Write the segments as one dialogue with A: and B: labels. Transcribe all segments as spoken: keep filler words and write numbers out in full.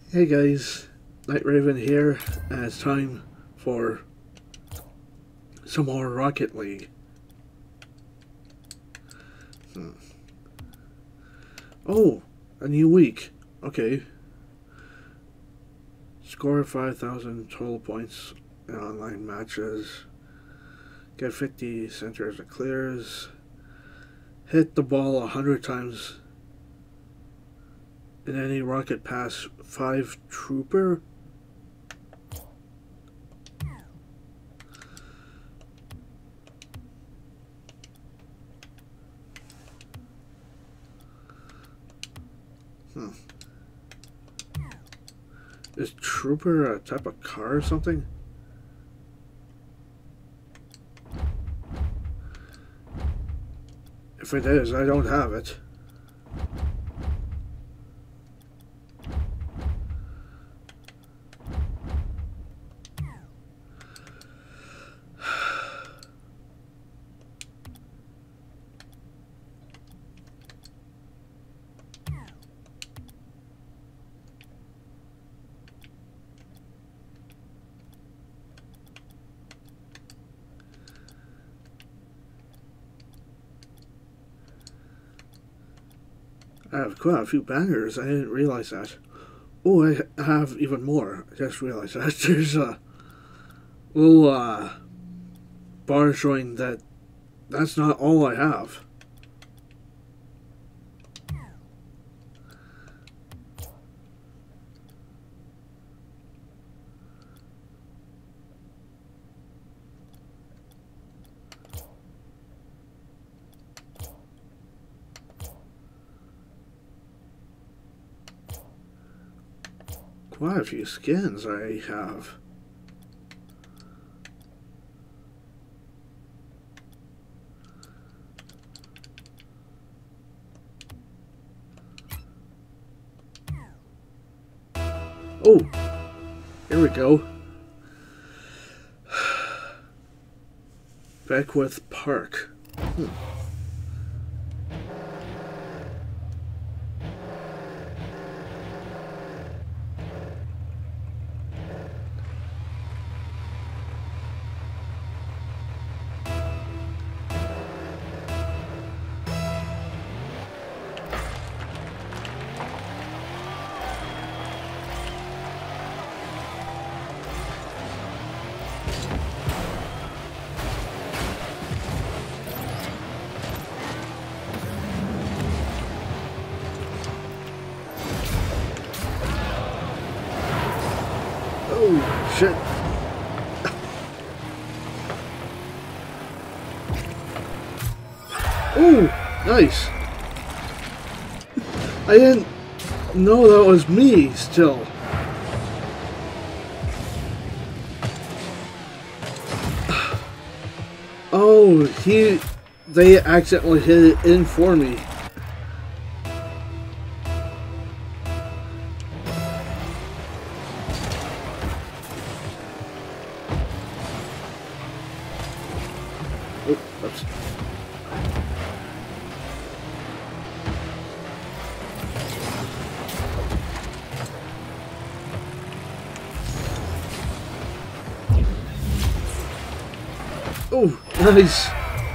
A: Hey guys, Night Raven here, and it's time for some more Rocket League. Hmm. Oh, a new week. Okay. Score five thousand total points in online matches. Get fifty centers or clears. Hit the ball a hundred times in any rocket pass. Five trooper. Hmm. Is trooper a type of car or something? If it is, I don't have it. I have quite a few bangers. I didn't realize that. Oh, I have even more. I just realized that. There's a little uh, bar showing that that's not all I have. Quite a few skins I have. Oh, here we go. Beckwith Park. Hmm. Oh, shit. Oh, nice. I didn't know that was me still. Oh, he... They accidentally hit it in for me. Oh, oops. Oh, nice.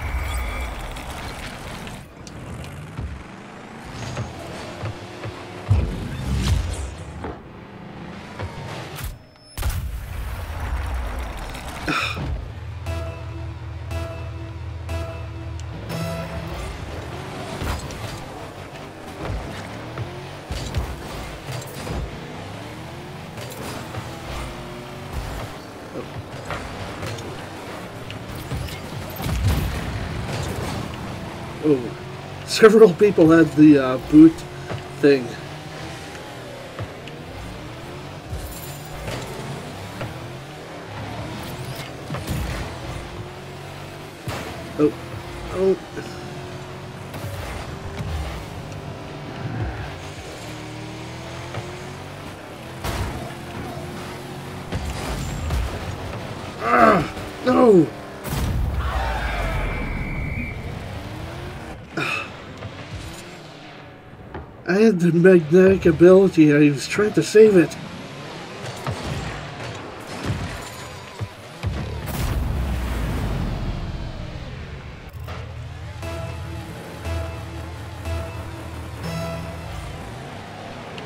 A: Oh, several people had the uh, boot thing. Oh, oh. Ah, no. I had the magnetic ability. I was trying to save it.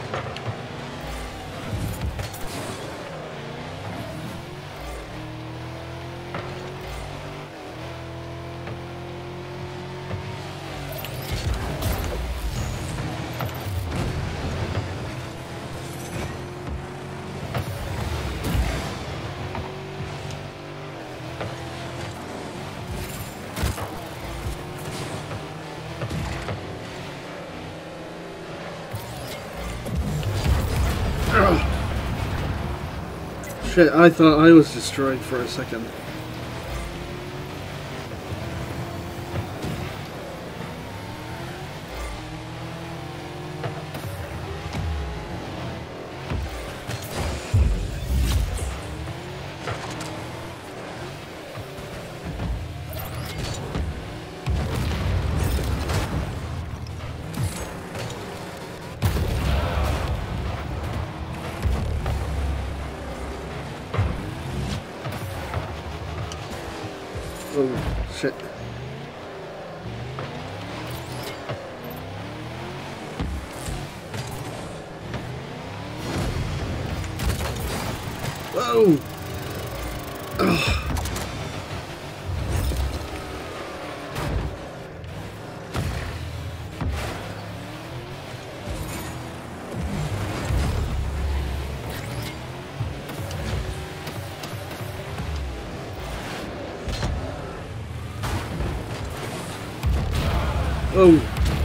A: Shit, I thought I was destroyed for a second. Oh, shit. Whoa! Ugh. Oh.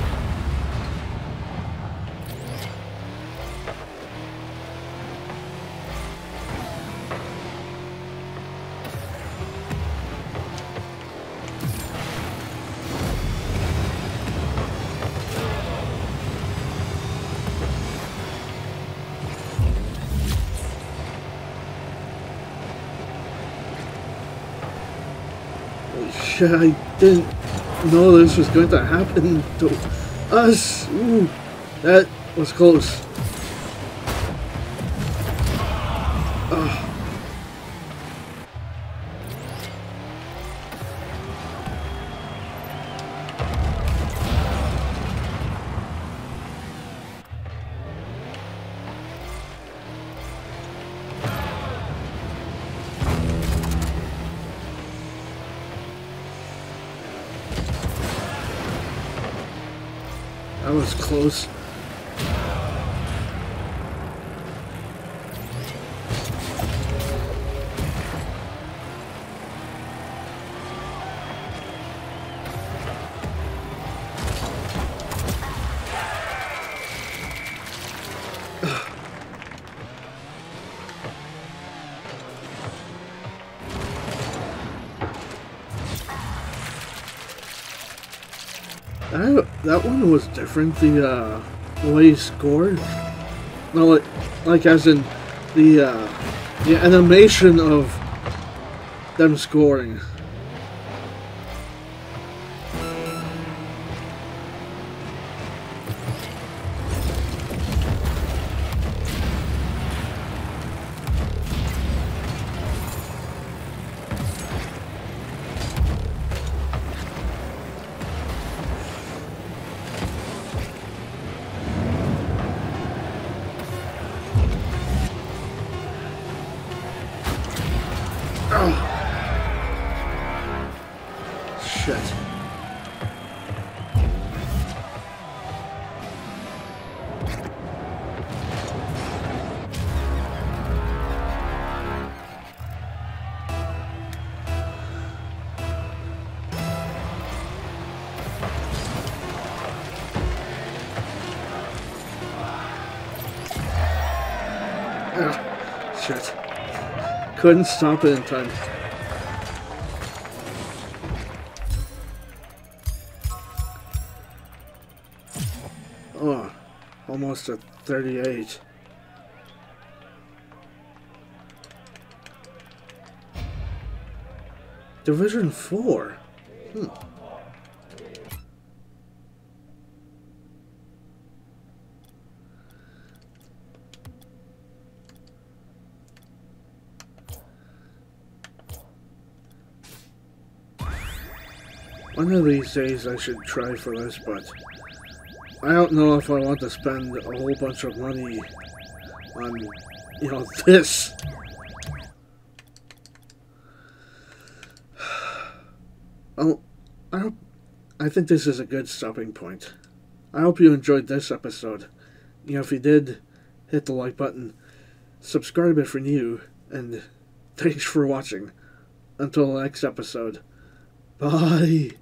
A: Holy shit, I didn't know this was going to happen to us. Ooh, that was close. Ugh. That was close. That, that one was different, the uh, way he scored. No, like, like as in the, uh, the animation of them scoring. Shit. Ugh. Shit. Couldn't stop it in time. Oh, almost at thirty-eight. Division four? Hmm. One of these days I should try for this, but I don't know if I want to spend a whole bunch of money on, you know, this. Oh, I hope, I think this is a good stopping point. I hope you enjoyed this episode. You know, if you did, hit the like button, subscribe if you're new, and thanks for watching. Until the next episode. Bye.